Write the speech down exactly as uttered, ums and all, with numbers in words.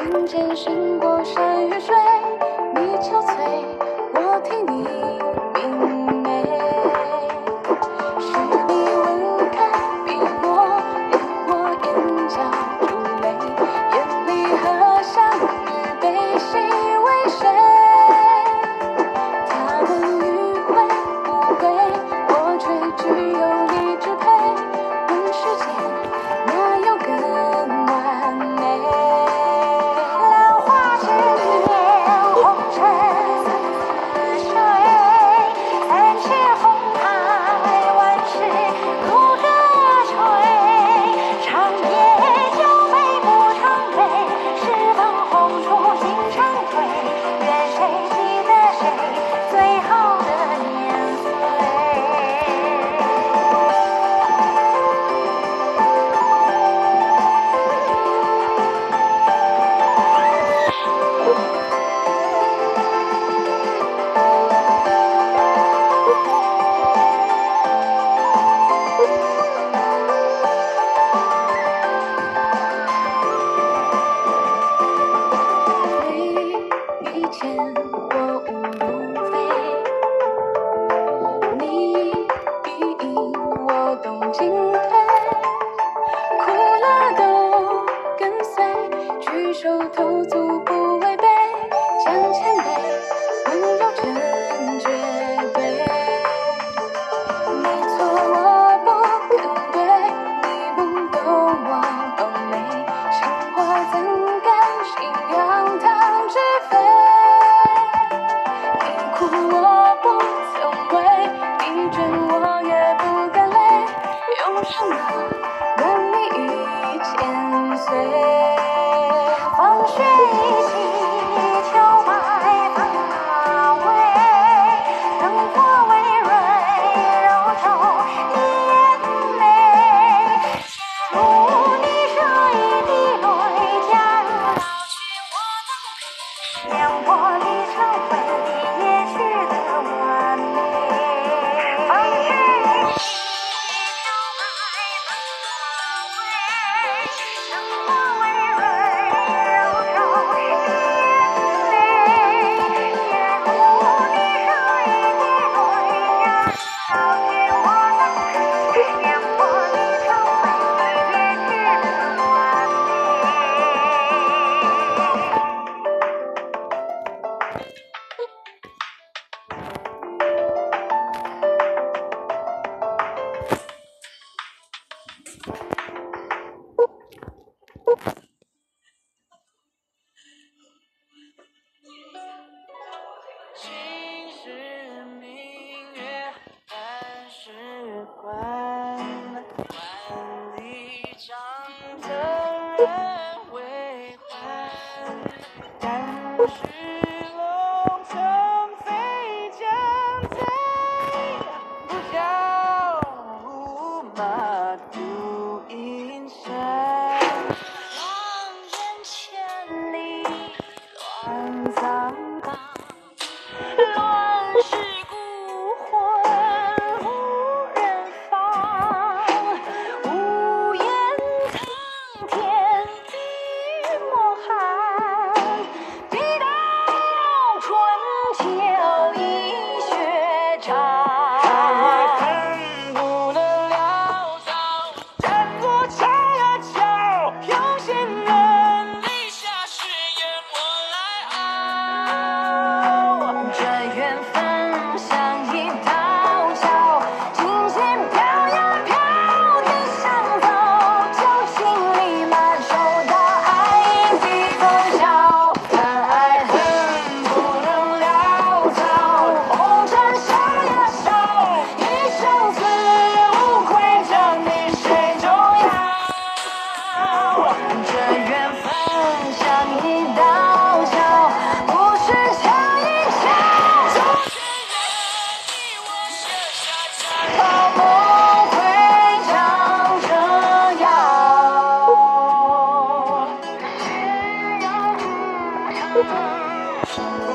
人间寻过山与水，你憔悴，我替你明媚。是你吻开逼我，连我眼角珠泪，眼里荷香与悲喜为谁？他们迂回不归，我却只有你支配。问世间哪有更完美？ 浪花之年，红尘似水，三千红海，万事如歌吹。长夜酒杯不常杯，十分红烛尽成灰。愿谁记得谁最好的年岁？ 你以前我误如飞，你必引我动进退，苦乐都跟随，举手投足不违背，将谦卑温柔成绝对。你错我不肯对，你懵懂我懂美，生活怎甘心让它纸飞？你哭我不曾为，你倦我也不敢累，用什么暖你一千岁？ 风雪一起，秋白发尾，灯火微蕊，柔皱一眼眉。假如你这一滴泪，假如老去我能陪，连我离成灰也取得完美。风雪一起，秋白发尾，灯火微蕊，柔皱一眼眉。假如你这一滴泪，假如老去我能陪，连我离成灰也取得完心是明月半时关，万里长征人未还。但是龙城飞将在，不教胡马度阴山。 望眼千里乱葬岗，乱世孤魂无人放。无言苍天地莫寒，笔到春秋一血战。 恨不能潦草，战过桥呀桥，有心人立下誓言我来熬。 这缘分像一道桥，金线飘呀飘，地上走，旧情里满手到爱意风萧。 但爱恨不能潦草， 红尘烧呀烧，一生死无愧，这你谁重要？这缘分像一道桥，不是桥一桥， 周旋人你我写下残把梦会长这样。